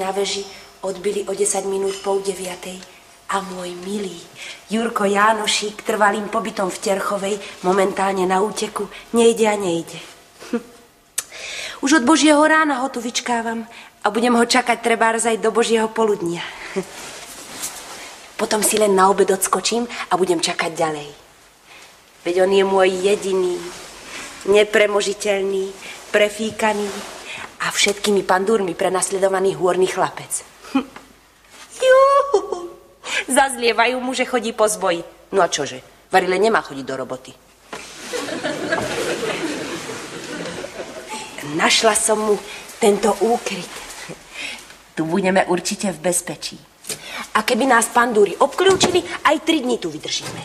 na veži odbili o 10 minút po 9. A môj milý Jurko Jánošík trvalým pobytom v Terchovej, momentálne na úteku, nejde a nejde. Už od Božieho rána ho tu vyčkávam a budem ho čakať trebárs aj do Božieho poludnia. Potom si len na obed odskočím a budem čakať ďalej. Veď on je môj jediný, nepremožiteľný, prefíkaný a všetkými pandúrmi prenasledovaný hôrny chlapec. Zazlievajú mu, že chodí po zboji. No a čože? Varile nemá chodiť do roboty. Našla som mu tento úkryt. Tu budeme určite v bezpečí. A keby nás pandúry obklúčili, aj 3 dní tu vydržíme.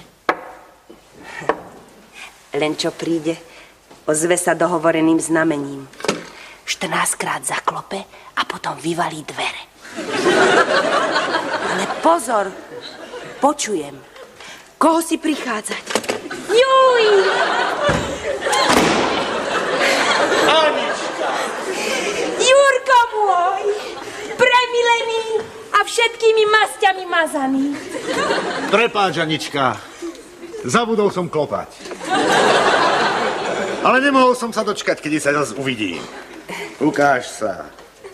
Len čo príde, ozve sa dohovoreným znamením. 14-krát zaklope a potom vyvalí dvere. Ale pozor, počujem. Koho si prichádzať? Juj! Anička! Jurko môj! Premilený a všetkými masťami mazaný. Prepáč, Anička. Zabudol som klopať. Ale nemohol som sa dočkať, kedy sa zase uvidím. Ukáž sa.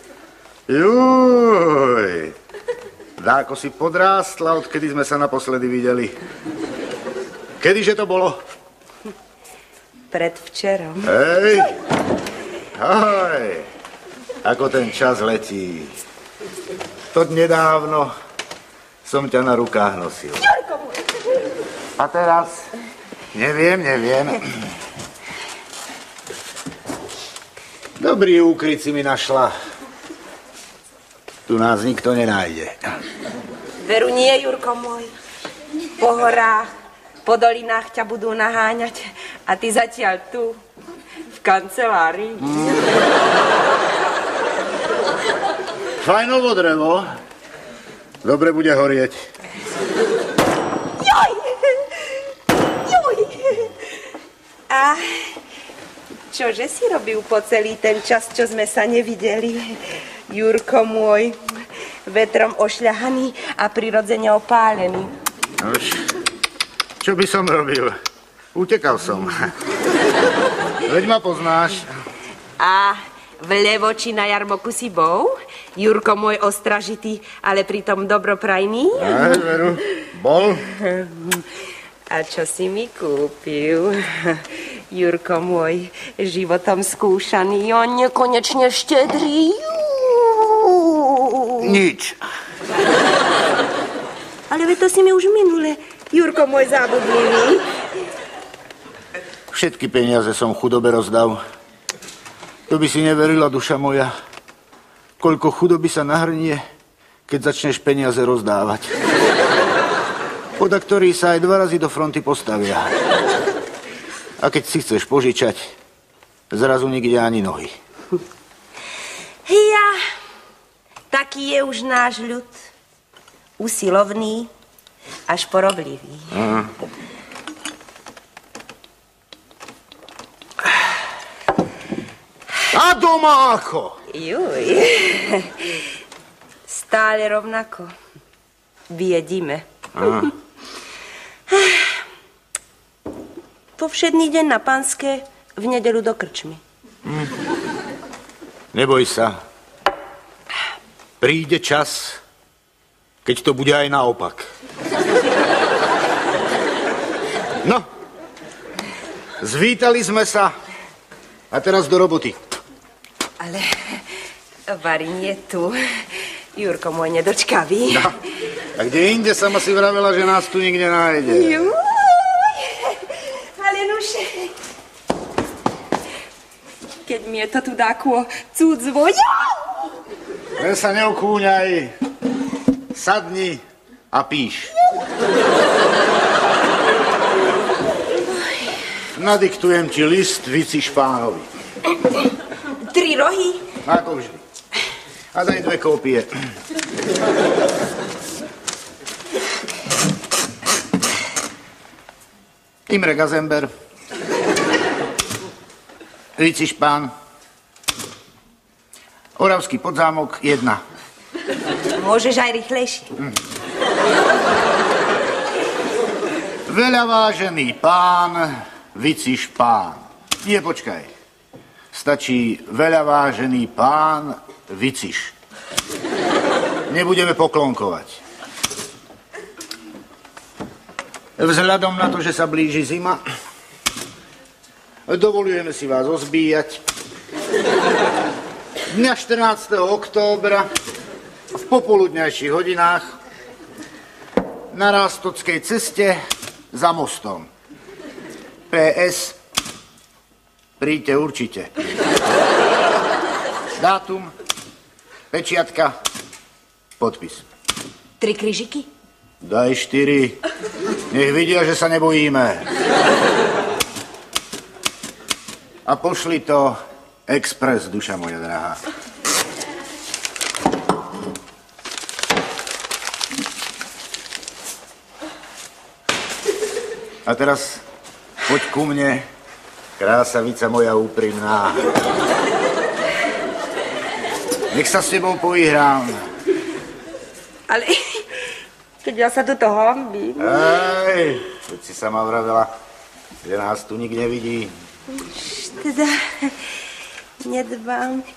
Juj! Dáko si podrástla, odkedy sme sa naposledy videli. Kedyže to bolo? Predvčerom. Hej! Ahoj! Ako ten čas letí. To nedávno som ťa na rukách nosil. A teraz? Neviem. Dobrý úkryt si mi našla. Tu nás nikto nenájde. Veru nie, Jurko môj. Po horách, po dolinách ťa budú naháňať a ty zatiaľ tu, v kancelárii. Fajnovo drevo. Dobre bude horieť. Joj! A čože si robil po celý ten čas, čo sme sa nevideli? Jurko môj, vetrom ošľahaný a prirodzene opálený. Nož, čo by som robil? Utekal som. Veď ma poznáš. A v Levoči na jarmoku si bol? Jurko môj ostražitý, ale pritom dobroprajný? Aj, veru, bol. A čo si mi kúpil? Jurko môj, životom skúšaný, on nekonečne štedrý. Nič. Ale veď to si mi už minule, Jurko môj zábudlivý. Všetky peniaze som chudobe rozdal. To by si neverila, duša moja. Koľko chudoby sa nahrnie, keď začneš peniaze rozdávať. Poda ktorí sa aj 2 razy do fronty postavia. A keď si chceš požičať, zrazu nikde ani nohy. Ja, taký je už náš ľud. Usilovný, až poroblivý. A doma ako? Juj, stále rovnako. Biedime. Po všedný deň na Panské, v nedeľu do krčmy. Neboj sa. Príde čas, keď to bude aj naopak. No, zvítali sme sa a teraz do roboty. Ale Varin je tu. Jurko môj nedočkavý. No, a kde inde sama si vravela, že nás tu nikde nájde? Juj, ale nuž, keď mi je to tu dáko cudzvo. Len sa neokúňaj. Sadni a píš. Nadiktujem ti list Vici Špánovi. 3 rohy? Ako vždy. A daj 2 kópie. Imre Gazember. Vici Špán. Oravský Podzámok 1. Môžeš aj rýchlejšie. Veľa vážený pán, Viciš pán. Nie, počkaj. Stačí veľa vážený pán, Viciš. Nebudeme poklonkovať. Vzhľadom na to, že sa blíži zima, dovolujeme si vás ozbíjať. Dňa 14. októbra v popoludňajších hodinách na Rástockej ceste za mostom. PS. Príďte určite. Dátum, pečiatka, podpis. 3 krížiky? Daj 4. Nech vidia, že sa nebojíme. A pošli to expres, duša moja drahá. A teraz poď ku mne, krásavica moja úprimná. Nech sa s tebou poihrám. Ale keď ja sa tu toho hambím. Ej, keď si sama vravela, že nás tu nik nevidí. Teda nedbám.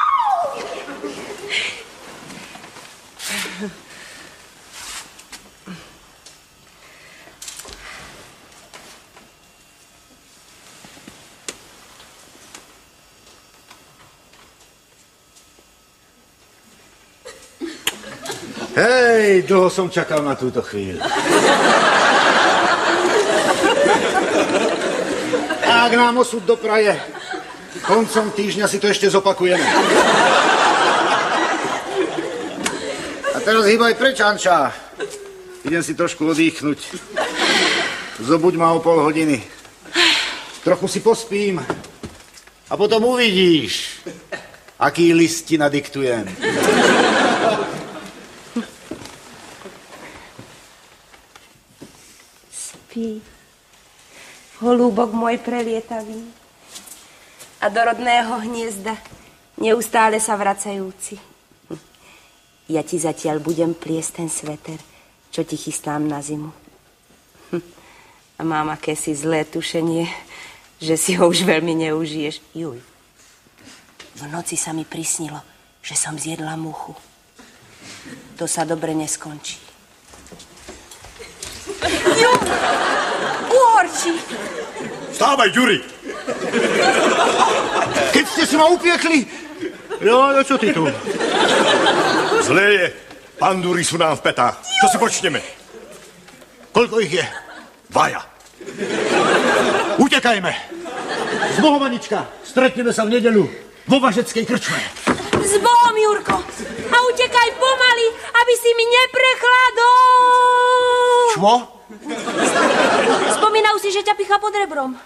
Hej, dlho som čakal na túto chvíľu. A ak nám osud dopraje, koncom týždňa si to ešte zopakujeme. A teraz hýbaj preč, Anča. Idem si trošku odýchnuť. Zobuď ma o pol hodiny. Trochu si pospím. A potom uvidíš, aký list ti nadiktujem. Holúbok môj prelietavý a do rodného hniezda neustále sa vracajúci. Ja ti zatiaľ budem pliesť ten sveter, čo ti chystám na zimu. A mám akési zlé tušenie, že si ho už veľmi neužiješ. Juj, v noci sa mi prisnilo, že som zjedla muchu. To sa dobre neskončí. Juj! Uhorčí! Vstávaj, Ďuri! Keď ste si ma upiekli? No, čo ty tu? Zlé je. Pandúry sú nám v petách. Čo si počneme? Koľko ich je? 2. Utekajme! Z Bohom, Anička, stretneme sa v nedeľu vo Važeckej krčme. S Bohom, Jurko! A utekaj pomaly, aby si mi neprechladol! Čo? Spomínal si, že ťa picha pod rebrom.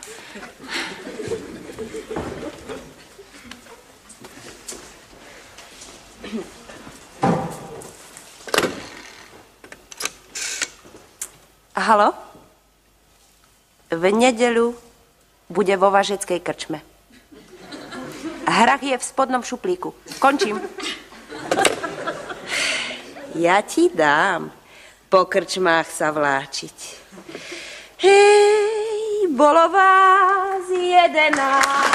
Haló? V nedeľu bude vo Važeckej krčme. Hrach je v spodnom šuplíku. Končím. Ja ti dám po krčmách sa vláčiť. Hej, bolo vás 11.